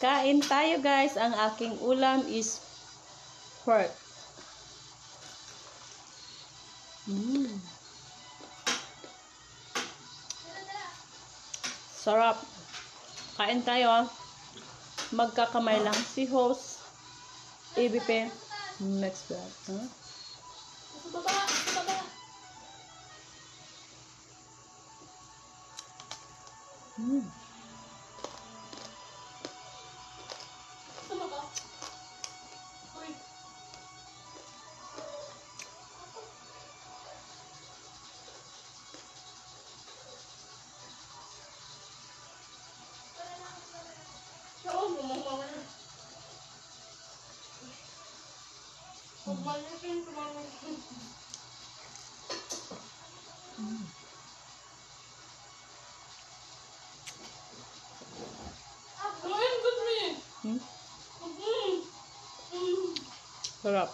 Kain tayo guys. Ang aking ulam is pork. Sarap. Kain tayo. Magkakamay lang si host. ABP. Next vlog. Huh? Sarap.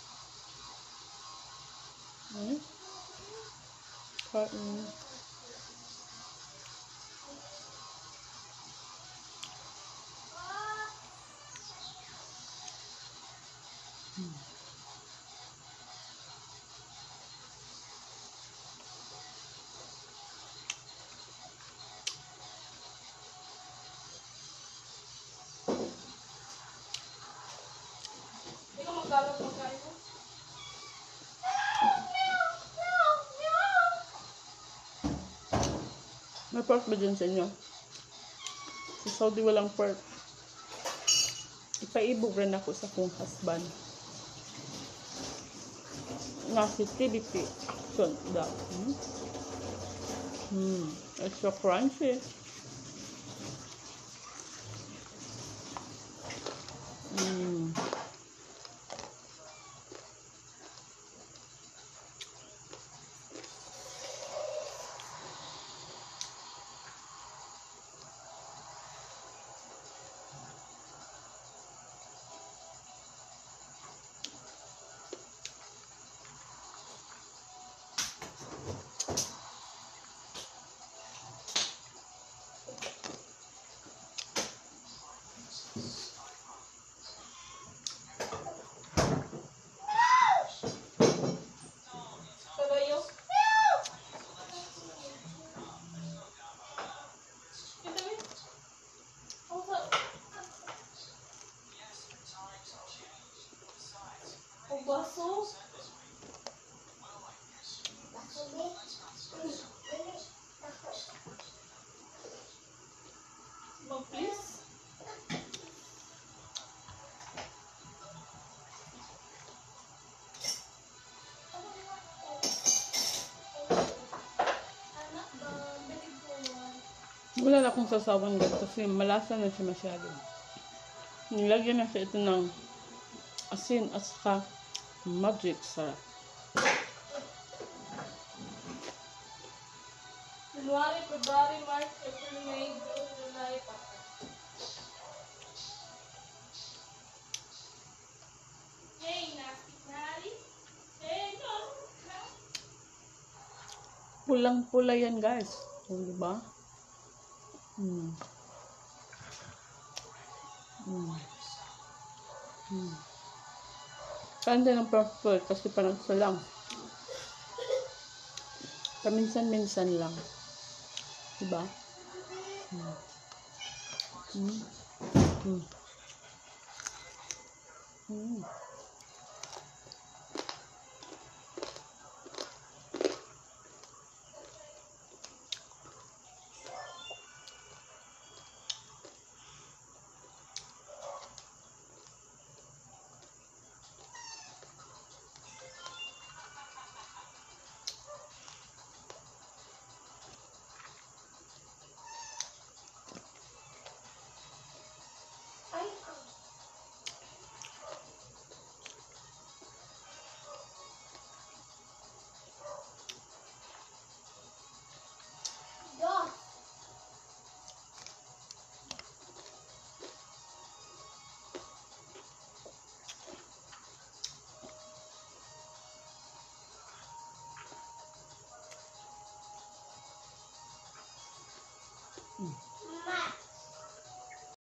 May pork ba dyan sa inyo? Sa Saudi walang pork. Ipaibog rin ako sa kong husband. Nasi TBP action daw. It's so crunchy. Wala na akong sasawan guys kasi malasa na siya masyado. Nilagyan na siya ito ng asin at saka magic sarap. January, February, March, April, May, June, July, Pulang-pula yan guys. Diba? Kanda ng purple kasi parang isa lang. Paminsan-minsan lang. Diba? Mm.